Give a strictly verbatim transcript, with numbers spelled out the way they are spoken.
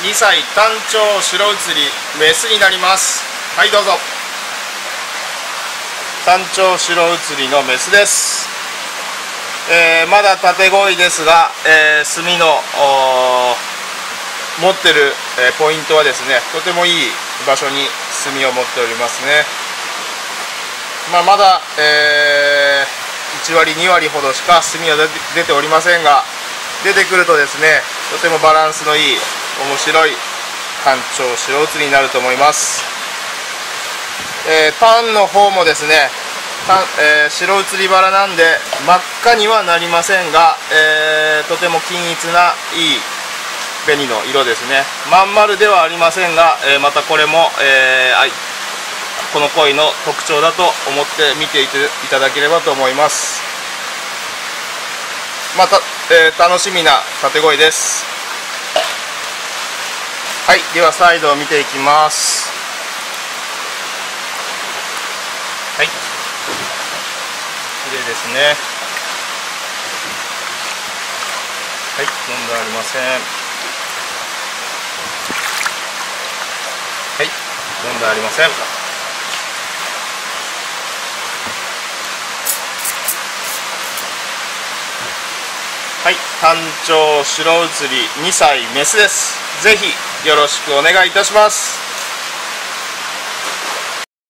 にさい単調白移りメスになります。はい、どうぞ。単調白移りのメスです。えー、まだ縦鯉いですが、えー、墨の持ってる、えー、ポイントはですね、とてもいい場所に墨を持っておりますね。まあ、まだ、えー、いちわりにわりほどしか墨は出ておりませんが、出てくるとですね、とてもバランスのいい面白い単調白移りになると思います。えー、タンの方もですね、えー、白移りバラなんで真っ赤にはなりませんが、えー、とても均一ないい紅の色ですね。まん丸ではありませんが、えー、またこれも、えー、この鯉の特徴だと思って見ていただければと思います。また、えー、楽しみな縦鯉です。はい、ではサイドを見ていきます。はい、綺麗ですね。はい、問題ありません。はい、問題ありません。はい、単調白移りにさいメスです。ぜひよろしくお願いいたします。